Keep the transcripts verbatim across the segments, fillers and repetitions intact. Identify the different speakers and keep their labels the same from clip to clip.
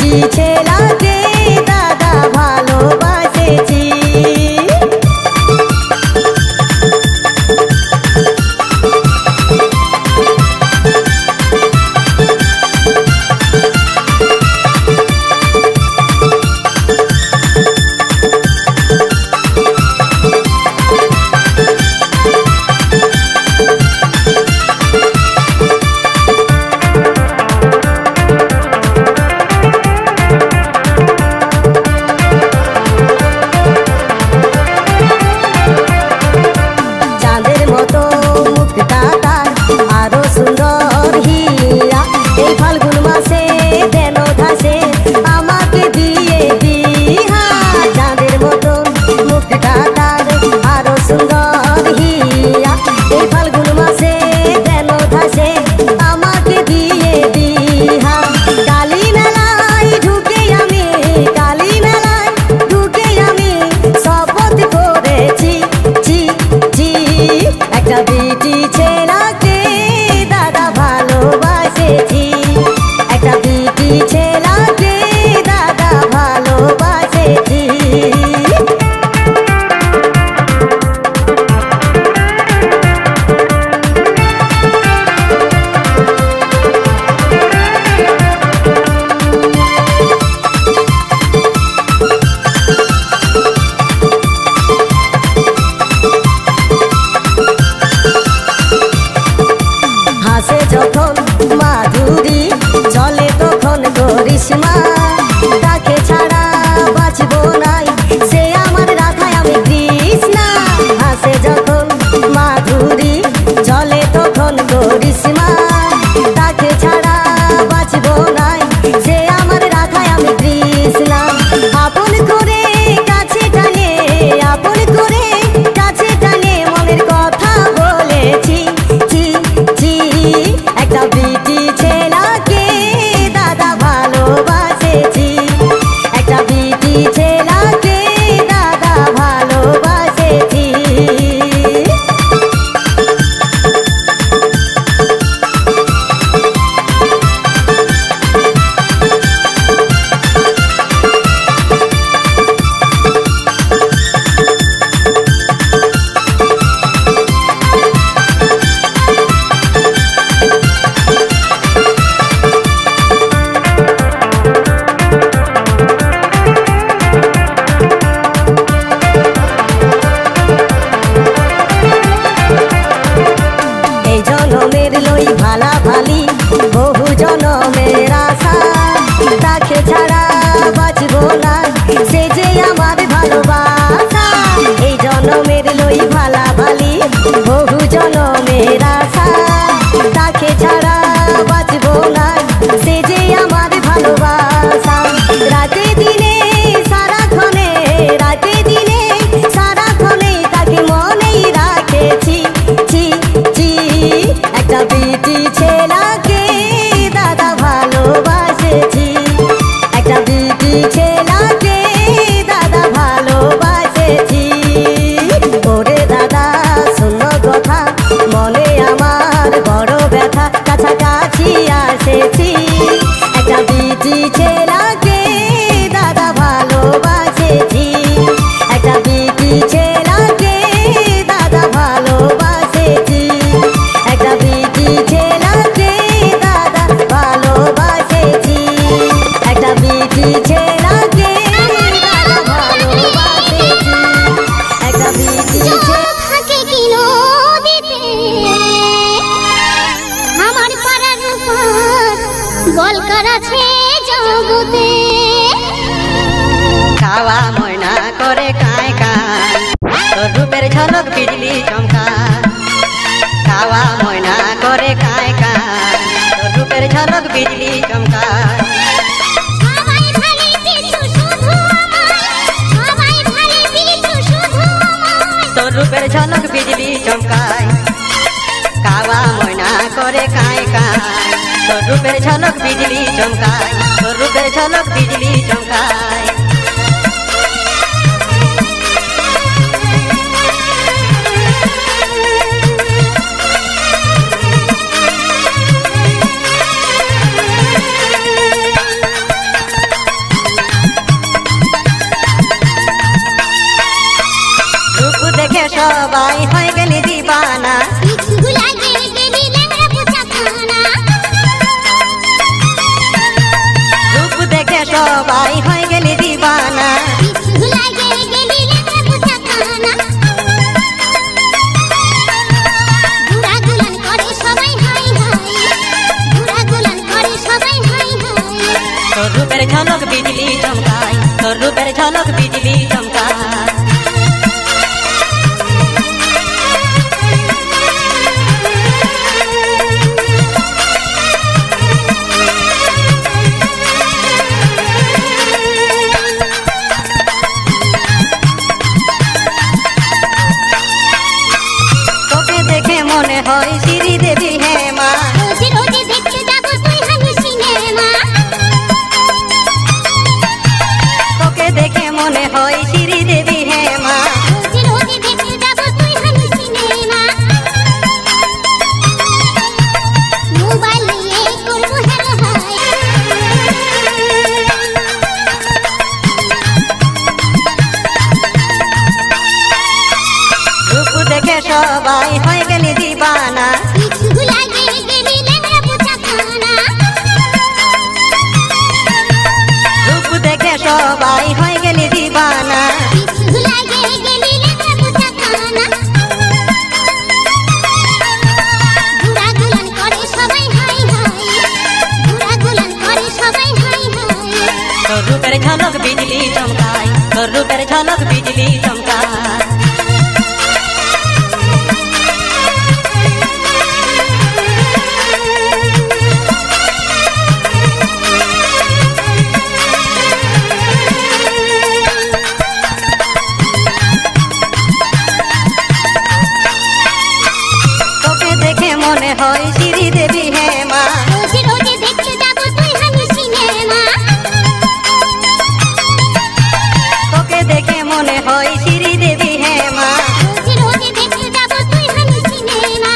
Speaker 1: বিটি ছেলাকে দাদা ভালোবাসেছি।
Speaker 2: रूपेर झलक बिजली चमकाय, रूपेर झलक बिजली चमकाय। সবাই হয়ে গেলি দিবানা
Speaker 3: পিছু লাগে গেলি লেগে বুঝা কানা ঘুরা গুলান করে সবাই হাই হাই ঘুরা গুলান করে সবাই হাই হাই
Speaker 2: তোর রূপের ঝলক বিজলি চমকায় তোর রূপের ঝলক বিজলি চমকায় মনে হয় শ্রীদেবী হেমা
Speaker 3: রোজ রোজ দেখতে যাব তুই হানি সিনেমা
Speaker 2: তোকে দেখে মনে হয় শ্রীদেবী হেমা
Speaker 3: রোজ রোজ দেখতে যাব তুই হানি সিনেমা মোবাইল নিয়ে করব হ্যালো হাই
Speaker 2: রূপ দেখে সবাই হয়ে গেলি দিবানা
Speaker 3: পিছু লাগে গেলি লেগে বুঝা কানা
Speaker 2: রূপ দেখে সবাই হয়ে গেলি দিবানা
Speaker 3: পিছু লাগে গেলি লেগে বুঝা কানা ঘুরা গুলান করে সবাই হাই হাই ঘুরা গুলান করে সবাই হাই হাই
Speaker 2: তোর রূপের ঝলক বিজলি চমকায় তোর রূপের ঝলক বিজলি চমকায় মনে হয় শ্রীদেবী হেমা
Speaker 3: রোজ রোজ দেখতে যাব তুই হানি সিনেমা
Speaker 2: তোকে দেখে মনে হয় শ্রীদেবী হেমা
Speaker 3: রোজ রোজ দেখতে যাব তুই হানি সিনেমা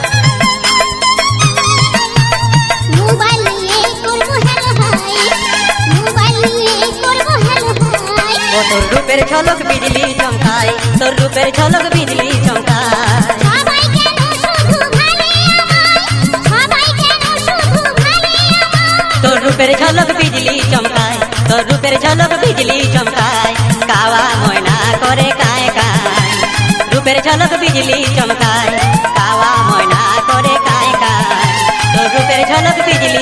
Speaker 3: মোবাইল নিয়ে করব হ্যালো হাই মোবাইল নিয়ে করব হ্যালো হাই
Speaker 2: ও তোর রূপের ঝলক বিজলি চমকায় তোর রূপের ঝলক বিজলি চমকায়
Speaker 3: সবাই কেন শুধু ভালে আমায় সবাই কেন শুধু ভালে আমায়
Speaker 2: তোর রূপের ঝলক বিজলি চমকায় তোর রূপের ঝলক বিজলি চমকায় কাওয়া ময়না করে কায় কায় রূপের ঝলক বিজলি চমকায় কাওয়া ময়না করে কায় কায় তোর রূপের ঝলক বিজলি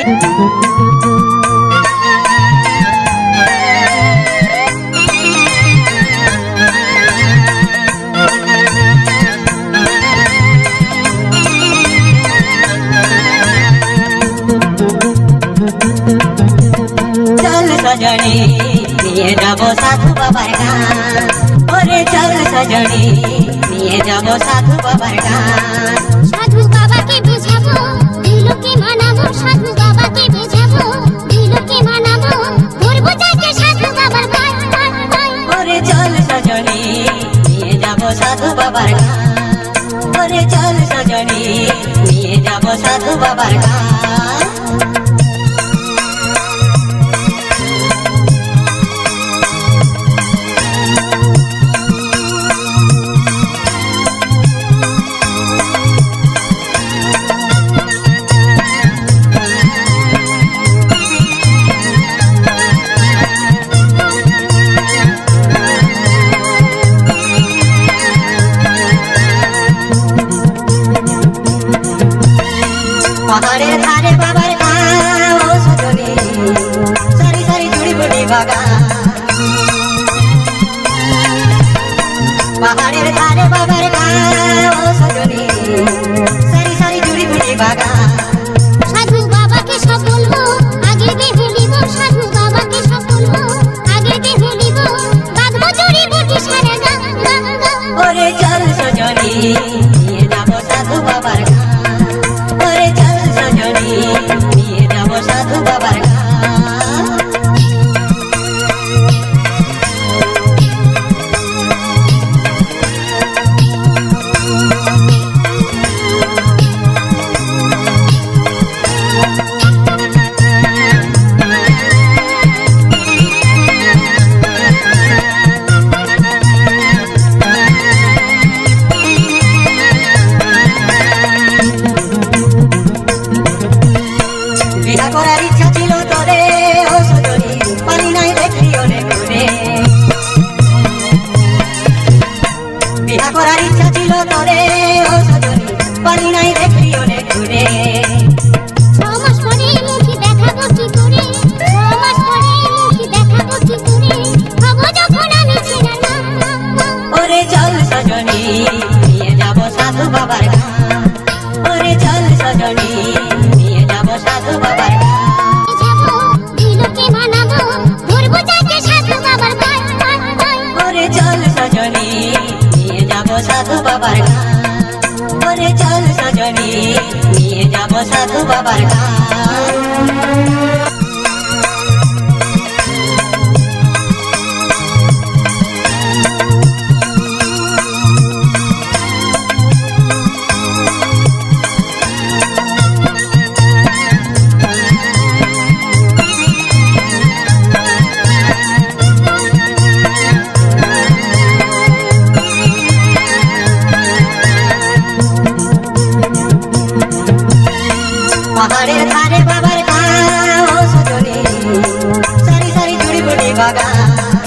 Speaker 2: चल सजनी निये जाबो साधु बाबार गान ओरे चल सजनी निये जाबो साधु बाबार गान
Speaker 3: সাধু বাবাকে বুঝাবো দিলকে মানাবো সাধু বাবাকে বুঝাবো দিলকে মানাবো করব যাকে সাধু বাবার গান গান গান
Speaker 2: ओरे चल सजनी निये जाबो साधु बाबार गान ओरे चल सजनी निये जाबो साधु बाबार गान পাহাড়ের ধারে বাবার গান ও সজনী সারি সারি জুড়ি বুড়ি বাগান পাহাড়ের ধারে বাবার গান ও সজনী সারি সারি জুড়ি বুড়ি বাগান
Speaker 3: সাধু বাবাকে সব বলবো আগে দেহ নিব সাধু বাবাকে সব বলবো আগে দেহ নিব বাঁধবো জড়ি বুটি সারা গান গান গান
Speaker 2: ওরে চল সজনী নিয়ে যাবো সাধু বাবার গান ওরে চল সজনী নিয়ে যাবো সাধু বাবার গান সাধু বাবার গান ওরে চল সজনী নিয়ে যাব সাধু বাবার গান পাহাড়ের ধারে বাবার গান ও সজনী সারি সারি জুড়ি বুড়ি বাগান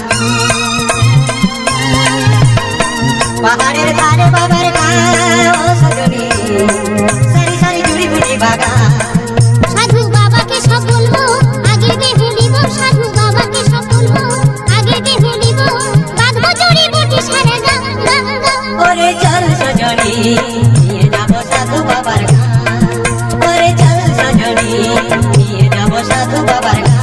Speaker 2: পাহাড়ের ধারে বাবার গান ও সজনী সারি সারি জুড়ি বুড়ি বাগান
Speaker 3: সাধু বাবাকে সব বলবো আগে দেহ নিব সাধু বাবাকে সব বলবো আগে দেহ নিব বাঁধবো জড়ি বুটি সারা গান গান গান
Speaker 2: ওরে চল সজনী নিয়ে যাব সাধু বাবার গান ওরে চল সজনী নিয়ে যাব সাধু বাবার গান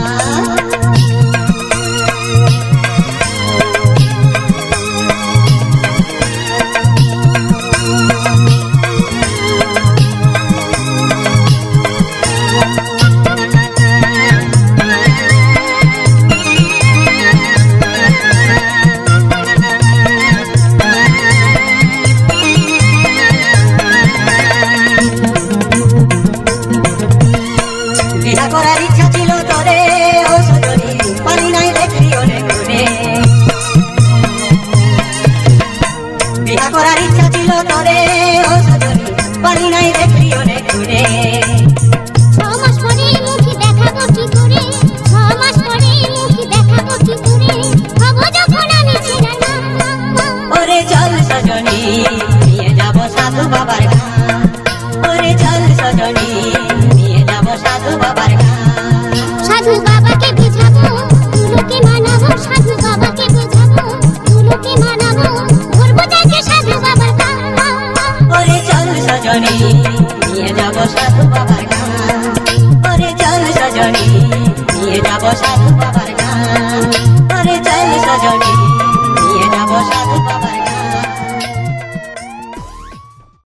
Speaker 2: বিয়া করার ইচ্ছা ছিল তোরে ও সজনী পানি নাই দেখলি অনেক দূরে বিয়া করার ইচ্ছা ছিল তোরে ও সজনী পানি নাই দেখলি অনেক দূরে
Speaker 3: ছ মাস পরে মুখে দেখাবো কি করে ছ মাস পরে মুখে দেখাবো কি করে হব যখন আমি ছেড়া না
Speaker 2: ওরে চল সজনী নিয়ে যাব সাধু বাবার গান ওরে চল সজনী নিয়ে যাব সাধু বাবার গান
Speaker 3: সাধু বাবাকে বুঝাবো তুলোকে মানাবো সাধু বাবাকে বুঝাবো তুলোকে মানাবো করবো যাকে সাধু বাবার গান
Speaker 2: ওরে চল সজনী নিয়ে যাব সাধু বাবার গান ওরে চল সজনী নিয়ে যাব সাধু বাবার